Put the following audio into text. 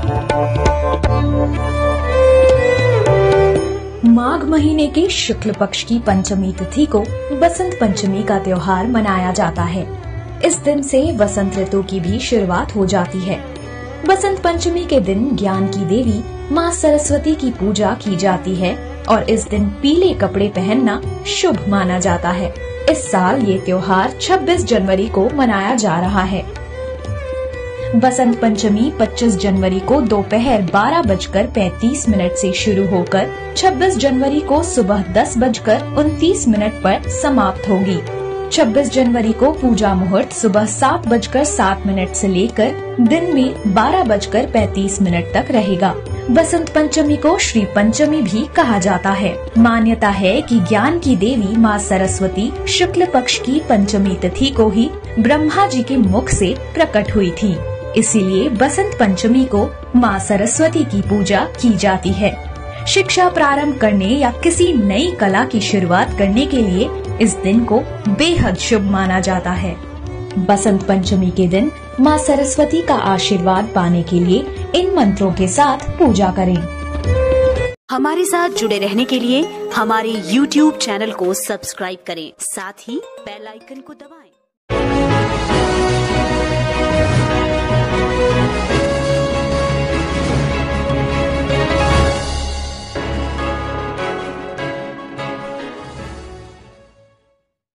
माघ महीने के शुक्ल पक्ष की पंचमी तिथि को बसंत पंचमी का त्योहार मनाया जाता है। इस दिन से वसंत ऋतु की भी शुरुआत हो जाती है। बसंत पंचमी के दिन ज्ञान की देवी माँ सरस्वती की पूजा की जाती है और इस दिन पीले कपड़े पहनना शुभ माना जाता है। इस साल ये त्योहार 26 जनवरी को मनाया जा रहा है। बसंत पंचमी 25 जनवरी को दोपहर 12:35 से शुरू होकर 26 जनवरी को सुबह 10:29 पर समाप्त होगी। 26 जनवरी को पूजा मुहूर्त सुबह 7:07 से लेकर दिन में 12:35 तक रहेगा। बसंत पंचमी को श्री पंचमी भी कहा जाता है। मान्यता है कि ज्ञान की देवी माँ सरस्वती शुक्ल पक्ष की पंचमी तिथि को ही ब्रह्मा जी के मुख से प्रकट हुई थी, इसीलिए बसंत पंचमी को माँ सरस्वती की पूजा की जाती है। शिक्षा प्रारंभ करने या किसी नई कला की शुरुआत करने के लिए इस दिन को बेहद शुभ माना जाता है। बसंत पंचमी के दिन माँ सरस्वती का आशीर्वाद पाने के लिए इन मंत्रों के साथ पूजा करें। हमारे साथ जुड़े रहने के लिए हमारे YouTube चैनल को सब्सक्राइब करें, साथ ही बेल आइकन को दबाएं।